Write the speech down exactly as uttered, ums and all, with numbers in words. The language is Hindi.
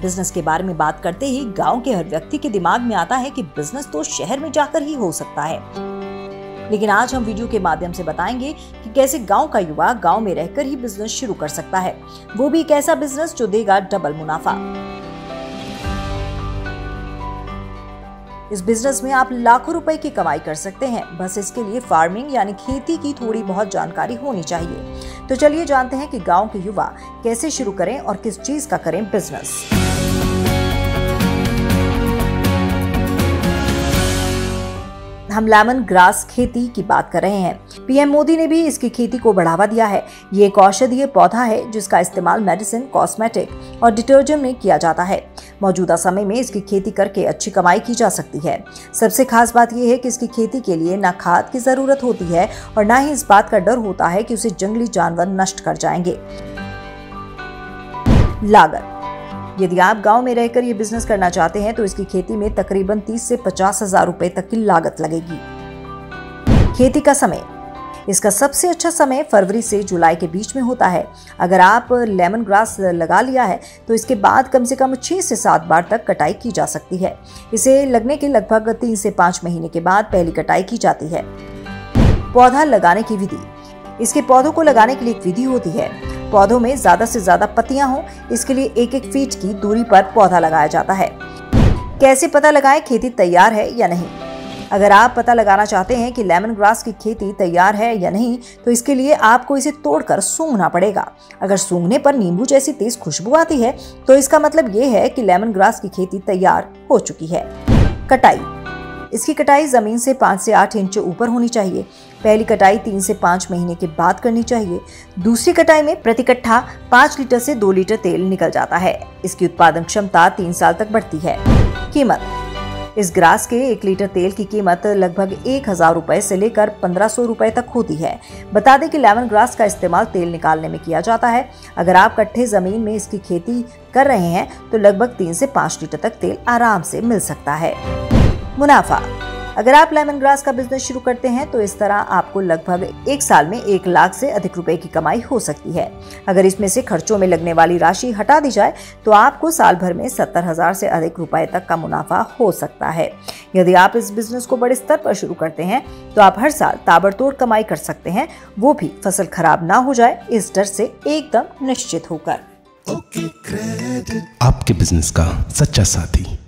बिजनेस के बारे में बात करते ही गांव के हर व्यक्ति के दिमाग में आता है कि बिजनेस तो शहर में जाकर ही हो सकता है, लेकिन आज हम वीडियो के माध्यम से बताएंगे कि कैसे गांव का युवा गांव में रहकर ही बिजनेस शुरू कर सकता है, वो भी एक ऐसा बिजनेस जो देगा डबल मुनाफा। इस बिजनेस में आप लाखों रुपए की कमाई कर सकते हैं, बस इसके लिए फार्मिंग यानी खेती की थोड़ी बहुत जानकारी होनी चाहिए। तो चलिए जानते हैं कि गांव के युवा कैसे शुरू करें और किस चीज का करें बिजनेस। हम लेमन ग्रास खेती की बात कर रहे हैं। पीएम मोदी ने भी इसकी खेती को बढ़ावा दिया है। ये एक औषधीय पौधा है जिसका इस्तेमाल मेडिसिन, कॉस्मेटिक और डिटर्जेंट में किया जाता है। मौजूदा समय में इसकी खेती करके अच्छी कमाई की जा सकती है। सबसे खास बात यह है कि इसकी खेती के लिए ना खाद की जरूरत होती है और ना ही इस बात का डर होता है कि उसे जंगली जानवर नष्ट कर जाएंगे। लागत: यदि आप गांव में रहकर ये बिजनेस करना चाहते हैं तो इसकी खेती में तकरीबन तीस से पचास हजार रुपए तक की लागत लगेगी। खेती का समय: इसका सबसे अच्छा समय फरवरी से जुलाई के बीच में होता है। अगर आप लेमन ग्रास लगा लिया है तो इसके बाद कम से कम छह से सात बार तक कटाई की जा सकती है। इसे लगने के लगभग तीन से पाँच महीने के बाद पहली कटाई की जाती है। पौधा लगाने की विधि: इसके पौधों को लगाने के लिए एक विधि होती है। पौधों में ज्यादा से ज्यादा पत्तियां हों, इसके लिए एक एक फीट की दूरी पर पौधा लगाया जाता है। कैसे पता लगाएं खेती तैयार है या नहीं? अगर आप पता लगाना चाहते हैं कि लेमन ग्रास की खेती तैयार है या नहीं, तो इसके लिए आपको इसे तोड़कर सूंघना पड़ेगा। अगर सूंघने पर नींबू जैसी तेज खुशबू आती है तो इसका मतलब ये है कि लेमन ग्रास की खेती तैयार हो चुकी है। कटाई: इसकी कटाई जमीन से पाँच से आठ इंच ऊपर होनी चाहिए। पहली कटाई तीन से पाँच महीने के बाद करनी चाहिए। दूसरी कटाई में प्रति कट्ठा पाँच लीटर से दो लीटर तेल निकल जाता है। इसकी उत्पादन क्षमता तीन साल तक बढ़ती है। कीमत: इस ग्रास के एक लीटर तेल की कीमत लगभग एक हजार रुपए से लेकर पंद्रह सौ रुपए तक होती है। बता दें कि लेमन ग्रास का इस्तेमाल तेल निकालने में किया जाता है। अगर आप कट्ठे जमीन में इसकी खेती कर रहे हैं तो लगभग तीन से पाँच लीटर तक तेल आराम से मिल सकता है। मुनाफा: अगर आप लेमन ग्रास का बिजनेस शुरू करते हैं तो इस तरह आपको लगभग एक साल में एक लाख से अधिक रुपए की कमाई हो सकती है। अगर इसमें से खर्चों में लगने वाली राशि हटा दी जाए तो आपको साल भर में सत्तर हजार से अधिक रुपए तक का मुनाफा हो सकता है। यदि आप इस बिजनेस को बड़े स्तर पर शुरू करते हैं तो आप हर साल ताबड़तोड़ कमाई कर सकते हैं, वो भी फसल खराब ना हो जाए इस डर से एकदम निश्चित होकर। आपके बिजनेस का सच्चा साथी।